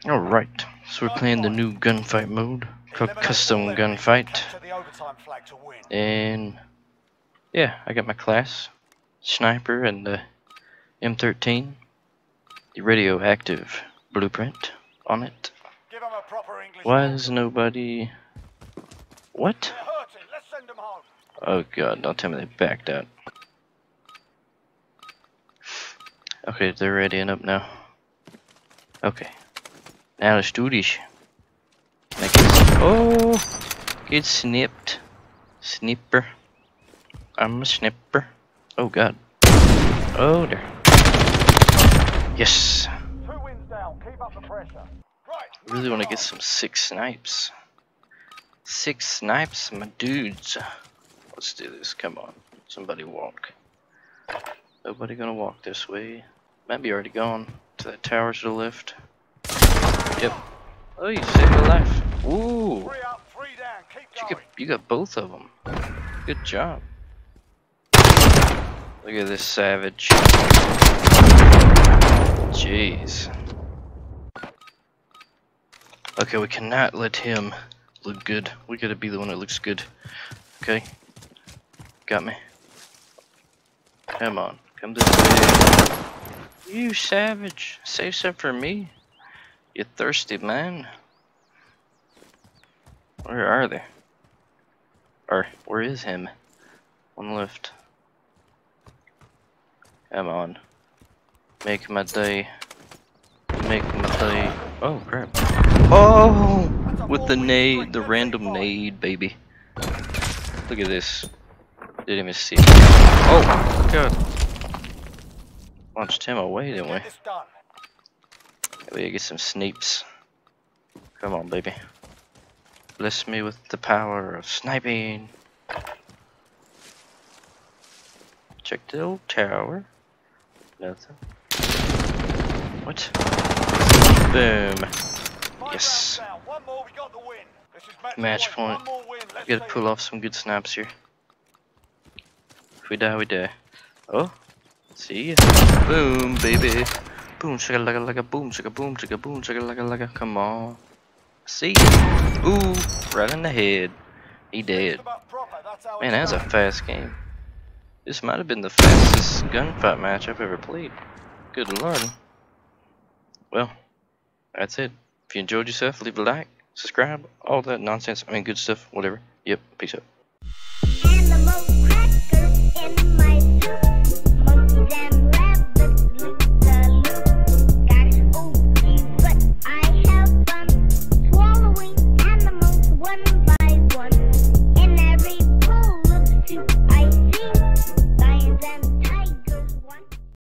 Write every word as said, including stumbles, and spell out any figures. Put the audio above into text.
Alright, so we're playing the new gunfight mode called Custom Gunfight. And yeah, I got my class, Sniper and the M thirteen, the radioactive blueprint on it. Why is nobody... What? Oh god, don't tell me they backed out. Okay, they're readying up now. Okay. Now let's do this. Make it, oh, get snipped. Snipper. I'm a snipper. Oh god. Oh there. Yes. Two wins down. Keep up the pressure. Right. I really want to get some six snipes. Six snipes, my dudes. Let's do this. Come on. Somebody walk. Nobody gonna walk this way. Might be already gone to that tower to the left. Yep. Oh, you saved your life. Ooh. Three up, three down. Keep You going. got, you got both of them. Good job. Look at this savage. Jeez. Okay, we cannot let him look good. We gotta be the one that looks good. Okay. Got me. Come on. Come this way. You savage. Save some for me. You thirsty man. Where are they? Or, where is him? One left. Come on. Make my day. Make my day. Oh, crap. Oh! With the nade, the random nade, baby. Look at this. Didn't even see it. Oh, God. Launched him away, didn't we? We gotta get some sneeps. Come on, baby. Bless me with the power of sniping. Check the old tower. Nothing. What? Boom. Yes. Match point. We gotta pull off some good snaps here. If we die, we die. Oh. See ya. Boom, baby. Boom, shaka laka laka, boom, shaka boom, shaka boom, shaka laka laka. Come on. See ya. Ooh, right in the head. He dead. Man, that's a fast game. This might have been the fastest gunfight match I've ever played. Good lord. Well, that's it. If you enjoyed yourself, leave a like, subscribe, all that nonsense. I mean, good stuff, whatever. Yep, peace out.